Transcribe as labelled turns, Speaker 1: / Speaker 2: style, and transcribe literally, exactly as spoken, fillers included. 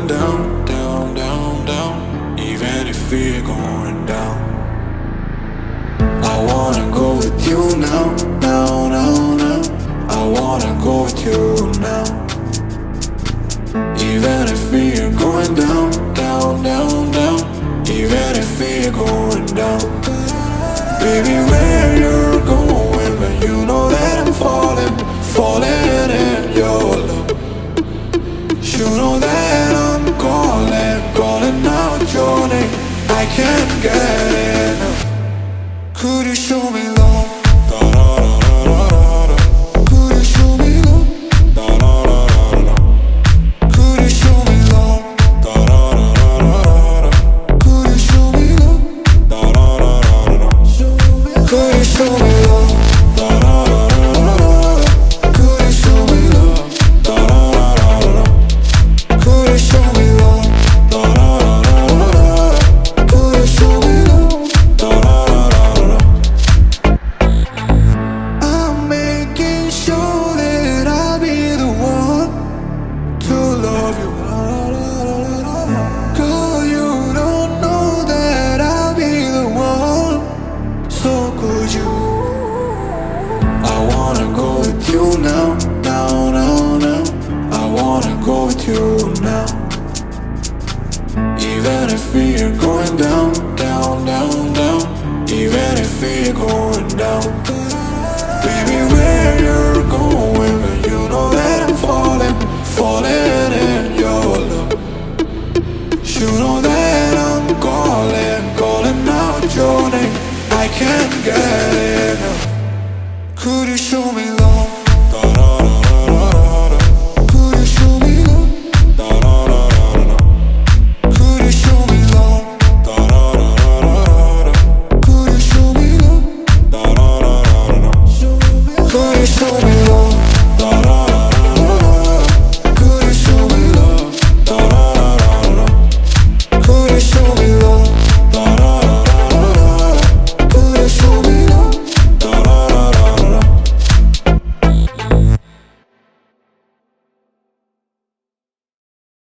Speaker 1: going down, down, down, down. Even if we're going down, I wanna go with you now, now, now, now. I wanna go with you now. Even if we're going down, down, down, down. Even if we're going down. Baby, where you're going, but you know that I'm falling, falling in your love. You know that I'm calling, calling out your name. I can't get enough. Could you show me love? Could you show me love? Could you show me love? Could you show me love? Could you show me love? Could you show me love? Could you show me love? Could you show me love? I'm making sure that I'll be the one to love you. Girl, you don't know that I'll be the one. So could you? I wanna go with you now, now, now, now. I wanna go with you now. Even if we're going down, down, down, down. Even if we're going down. Baby, where you're going, but you know that I'm falling, falling in your love. You know that I'm calling, calling out your name. I can't get enough. Could you show me love? Could you show me love? Could you show me love? Could you show me love? Could you show me